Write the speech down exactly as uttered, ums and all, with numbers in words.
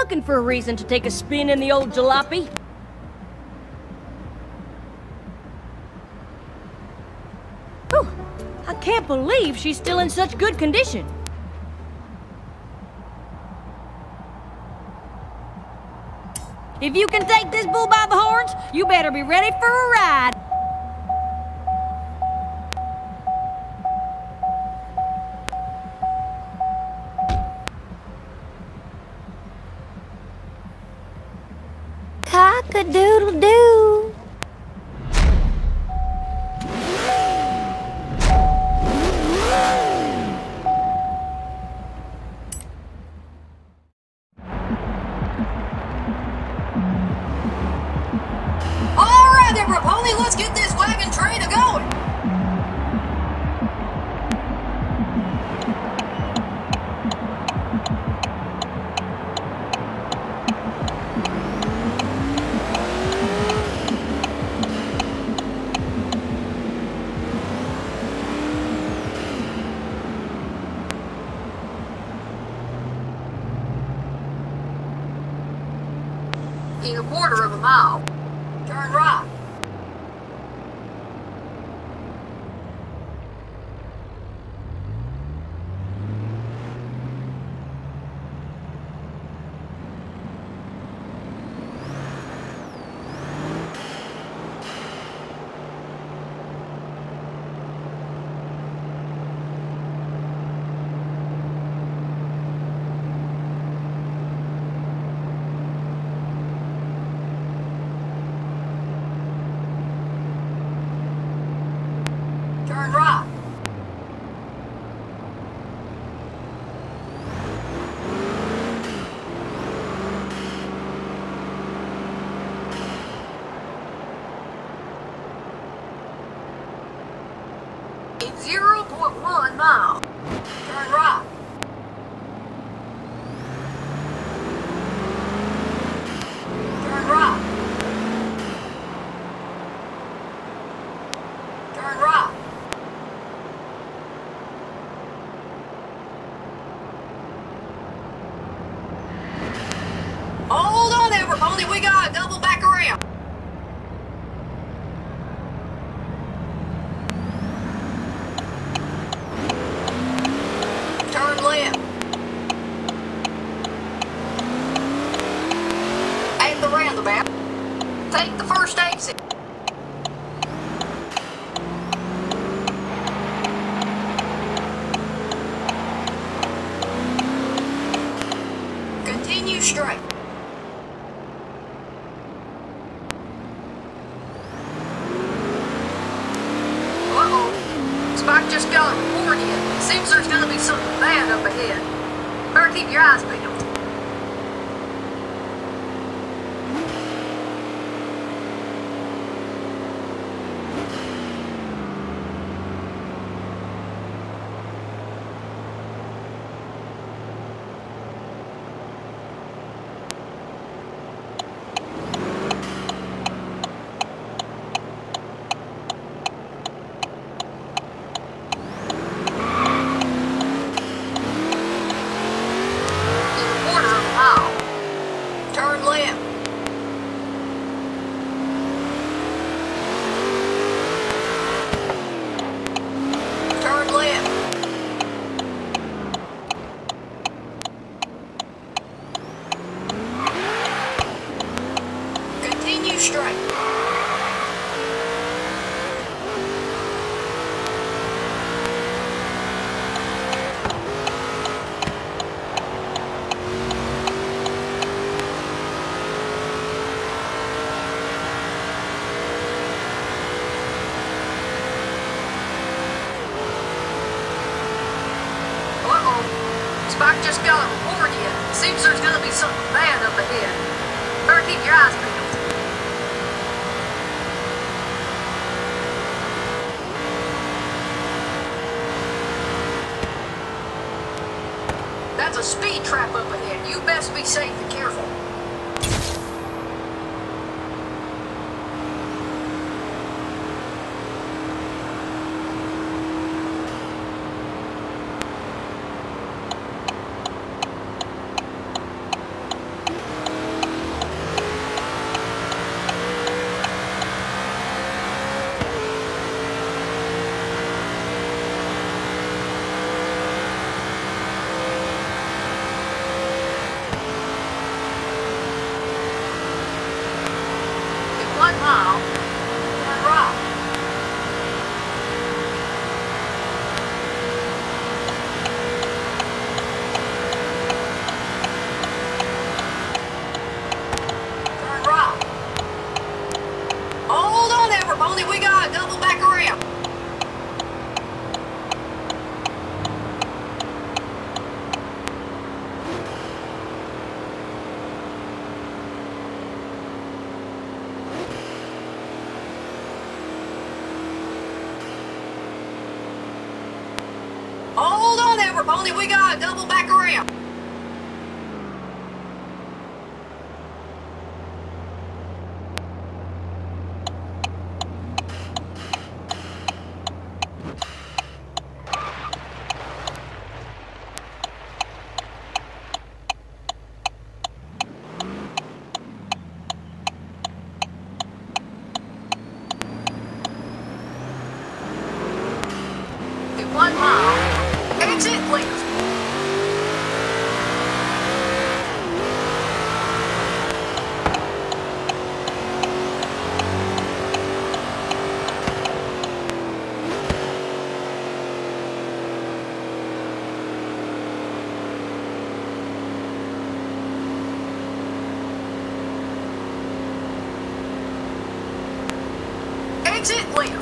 looking for a reason to take a spin in the old jalopy. Whew, I can't believe she's still in such good condition. If you can take this bull by the horns, you better be ready for a ride. Cock-a-doodle-doo. All right then, Rapoli, let's get this wagon train a-going. In a quarter of a mile, turn right. Turn right. In zero point one mile, turn right. Turn right. Turn right. Hold on there, Rapoli, we gotta double back around. Turn left. At the roundabout, take the first exit. Continue straight. Uh-oh. Spike just got a report in. Seems there's gonna be something bad up ahead. Better keep your eyes peeled. Turn left. Turn left. Continue straight. Spike just got a report in. Seems there's gonna be something bad up ahead. Better keep your eyes peeled. That's a speed trap up ahead. You best be safe and careful. Hold on, everybody, we gotta double back around. One mile, exit left. Exit left.